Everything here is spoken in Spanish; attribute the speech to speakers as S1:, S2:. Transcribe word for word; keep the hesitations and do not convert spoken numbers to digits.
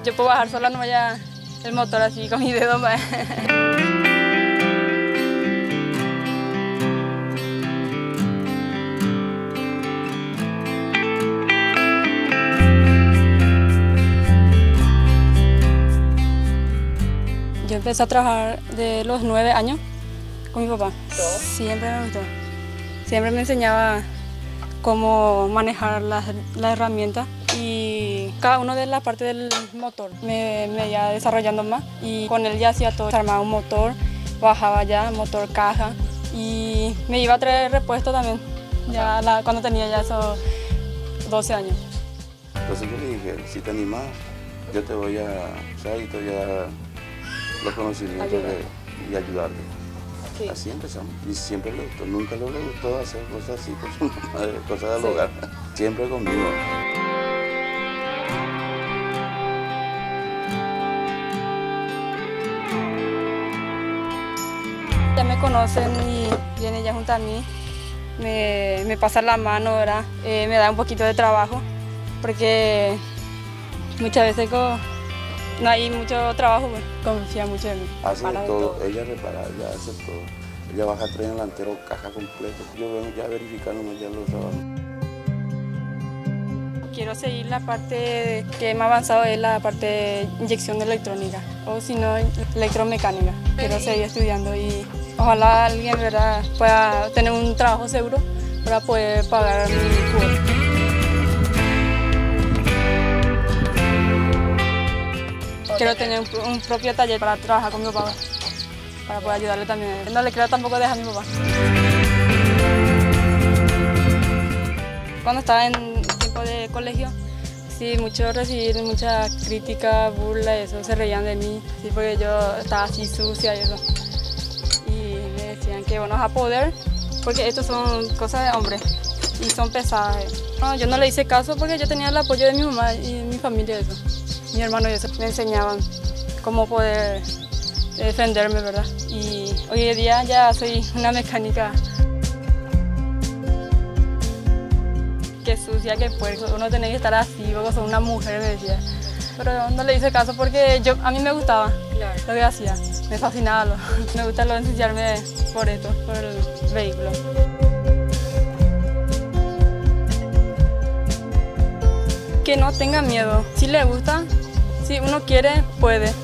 S1: Yo puedo bajar sola, no vaya el motor así con mi dedo. Yo empecé a trabajar de los nueve años con mi papá. Siempre me gustó. Siempre me enseñaba cómo manejar las, las herramientas y cada uno de la parte del motor me, me iba desarrollando más y con él ya hacía todo. Se armaba un motor, bajaba ya, motor, caja y me iba a traer repuesto también ya la, cuando tenía ya esos doce años.
S2: Entonces yo le dije, si te animas, yo te voy a, o sea, y te voy a dar los conocimientos de, y ayudarte. Sí. Así empezamos. Y siempre le gustó, nunca le gustó hacer cosas así con su madre, cosas del sí. hogar. Siempre conmigo.
S1: Ya me conocen y vienen ya junto a mí, me, me pasan la mano, ¿verdad? Eh, me da un poquito de trabajo, porque muchas veces como no hay mucho trabajo, pues confía mucho en mí.
S2: Hace todo, todo, ella repara, ella hace todo. Ella baja tren delantero, caja completa. Yo vengo ya verificando ya los trabajos.
S1: Quiero seguir la parte que más avanzado es la parte de inyección de electrónica, o si no, electromecánica. Quiero seguir estudiando y ojalá alguien, ¿verdad?, pueda tener un trabajo seguro para poder pagar mi cuota. Quiero tener un, un propio taller para trabajar con mi papá, para poder ayudarle también. No le quiero tampoco dejar a mi papá. Cuando estaba en tiempo de colegio, sí, mucho recibir mucha crítica, burla y eso, se reían de mí, sí, porque yo estaba así sucia y eso. Y me decían que bueno, a poder, porque estos son cosas de hombre y son pesadas. No, yo no le hice caso porque yo tenía el apoyo de mi mamá y de mi familia y eso. Mi hermano y eso me enseñaban cómo poder defenderme, ¿verdad? Y hoy en día ya soy una mecánica. Qué sucia, qué puerco, uno tiene que estar así, porque soy una mujer, me decía. Pero no le hice caso porque yo, a mí me gustaba claro. Lo que hacía, me fascinaba, lo, me gusta lo ensuciarme por esto, por el vehículo. Que no tenga miedo, si le gusta, si uno quiere, puede.